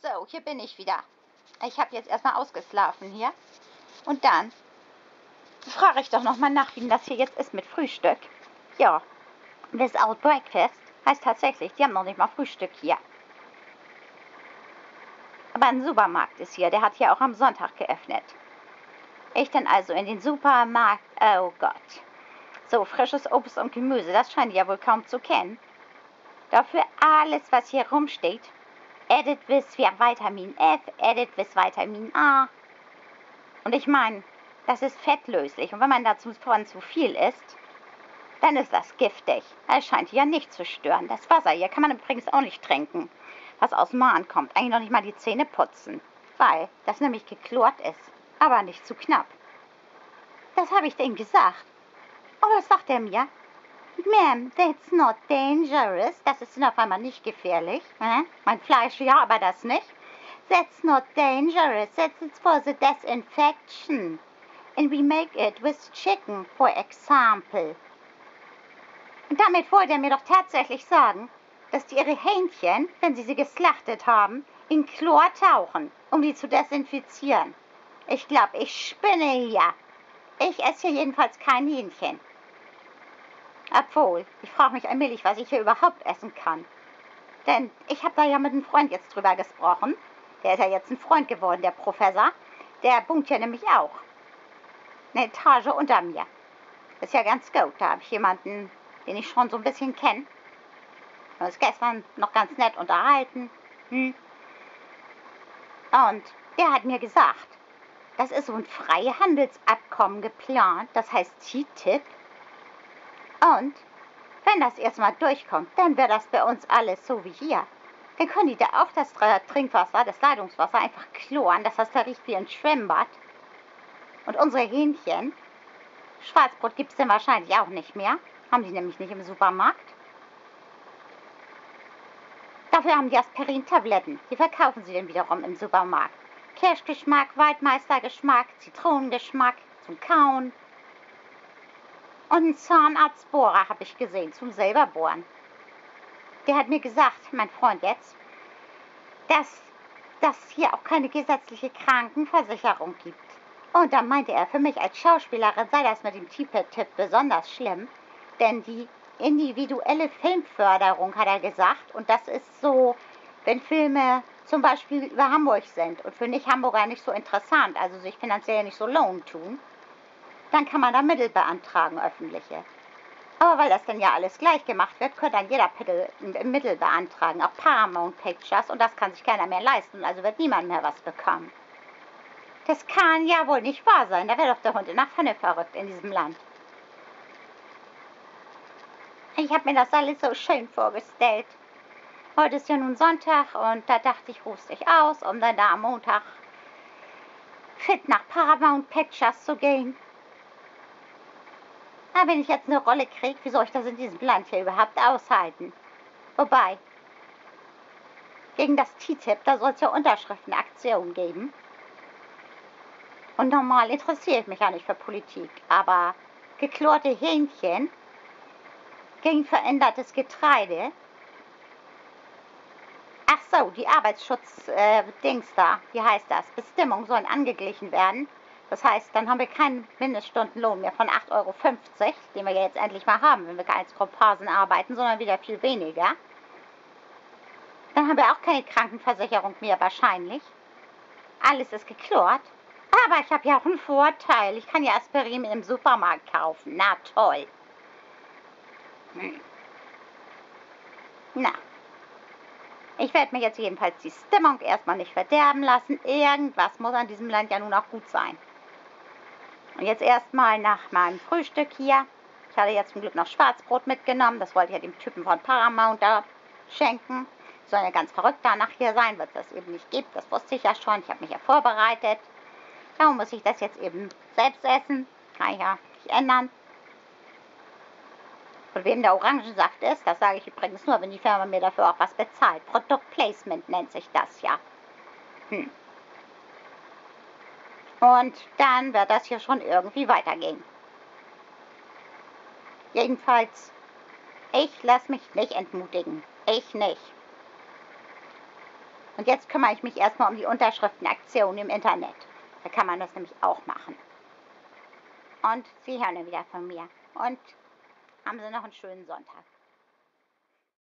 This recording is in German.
So, hier bin ich wieder. Ich habe jetzt erstmal ausgeschlafen hier. Und dann frage ich doch nochmal nach, wie das hier jetzt ist mit Frühstück. Ja, without breakfast heißt tatsächlich, die haben noch nicht mal Frühstück hier. Aber ein Supermarkt ist hier, der hat hier auch am Sonntag geöffnet. Ich dann also in den Supermarkt, oh Gott. So, frisches Obst und Gemüse, das scheint ja wohl kaum zu kennen. Dafür alles, was hier rumsteht, added with Vitamin F, added with Vitamin A. Und ich meine, das ist fettlöslich. Und wenn man dazu von zu viel isst, dann ist das giftig. Es scheint ja nicht zu stören. Das Wasser hier kann man übrigens auch nicht trinken, was aus dem Mahn kommt. Eigentlich noch nicht mal die Zähne putzen, weil das nämlich geklort ist, aber nicht zu knapp. Das habe ich denen gesagt. Und was sagt er mir? Ma'am, that's not dangerous. Das ist dann auf einmal nicht gefährlich. Mein Fleisch, ja, aber das nicht. That's not dangerous. That's for the disinfection. And we make it with chicken, for example. Und damit wollte er mir doch tatsächlich sagen, dass die ihre Hähnchen, wenn sie geschlachtet haben, in Chlor tauchen, um die zu desinfizieren. Ich glaube, ich spinne hier. Ich esse hier jedenfalls kein Hähnchen. Obwohl, ich frage mich allmählich, was ich hier überhaupt essen kann. Denn ich habe da ja mit einem Freund jetzt drüber gesprochen. Der ist ja jetzt ein Freund geworden, der Professor. Der wohnt hier nämlich auch. Eine Etage unter mir. Ist ja ganz gut. Da habe ich jemanden, den ich schon so ein bisschen kenne. Wir haben uns gestern noch ganz nett unterhalten. Und der hat mir gesagt, das ist so ein Freihandelsabkommen geplant. Das heißt TTIP. Und wenn das erstmal durchkommt, dann wäre das bei uns alles so wie hier. Dann können die da auch das Trinkwasser, das Leitungswasser einfach kloren, dass das da riecht wie ein Schwimmbad. Und unsere Hähnchen, Schwarzbrot gibt es dann wahrscheinlich auch nicht mehr. Haben die nämlich nicht im Supermarkt. Dafür haben die Aspirin-Tabletten. Die verkaufen sie dann wiederum im Supermarkt. Kirschgeschmack, Waldmeistergeschmack, Zitronengeschmack zum Kauen. Und einen Zahnarztbohrer habe ich gesehen, zum selber bohren. Der hat mir gesagt, mein Freund jetzt, dass das hier auch keine gesetzliche Krankenversicherung gibt. Und da meinte er, für mich als Schauspielerin sei das mit dem TTIP besonders schlimm, denn die individuelle Filmförderung, hat er gesagt, und das ist so, wenn Filme zum Beispiel über Hamburg sind und für Nicht-Hamburger nicht so interessant, also sich finanziell nicht so lohnen tun, dann kann man da Mittel beantragen, öffentliche. Aber weil das dann ja alles gleich gemacht wird, könnte dann jeder Mittel beantragen, auch Paramount Pictures, und das kann sich keiner mehr leisten, also wird niemand mehr was bekommen. Das kann ja wohl nicht wahr sein, da wäre doch der Hund in der Pfanne verrückt in diesem Land. Ich habe mir das alles so schön vorgestellt. Heute ist ja nun Sonntag und da dachte ich, rufst dich aus, um dann da am Montag fit nach Paramount Pictures zu gehen. Aber wenn ich jetzt eine Rolle kriege, wie soll ich das in diesem Land hier überhaupt aushalten? Wobei, gegen das TTIP, da soll es ja Unterschriftenaktionen geben. Und normal interessiere ich mich ja nicht für Politik, aber geklorte Hähnchen gegen verändertes Getreide. Ach so, die Arbeitsschutz-Dings da, wie heißt das? Bestimmungen sollen angeglichen werden. Das heißt, dann haben wir keinen Mindeststundenlohn mehr von 8,50 €, den wir jetzt endlich mal haben, wenn wir als Komparsen arbeiten, sondern wieder viel weniger. Dann haben wir auch keine Krankenversicherung mehr wahrscheinlich. Alles ist geklort. Aber ich habe ja auch einen Vorteil. Ich kann ja Aspirin im Supermarkt kaufen. Na toll. Na. Ich werde mir jetzt jedenfalls die Stimmung erstmal nicht verderben lassen. Irgendwas muss an diesem Land ja nun auch gut sein. Und jetzt erstmal nach meinem Frühstück hier. Ich hatte jetzt zum Glück noch Schwarzbrot mitgenommen. Das wollte ich ja dem Typen von Paramount da schenken. Soll ja ganz verrückt danach hier sein, weil es das eben nicht gibt. Das wusste ich ja schon. Ich habe mich ja vorbereitet. Darum muss ich das jetzt eben selbst essen. Kann ich ja nicht ändern. Von wem der Orangensaft ist, das sage ich übrigens nur, wenn die Firma mir dafür auch was bezahlt. Produktplacement nennt sich das ja. Und dann wird das hier schon irgendwie weitergehen. Jedenfalls, ich lasse mich nicht entmutigen. Ich nicht. Und jetzt kümmere ich mich erstmal um die Unterschriftenaktion im Internet. Da kann man das nämlich auch machen. Und Sie hören dann wieder von mir. Und haben Sie noch einen schönen Sonntag.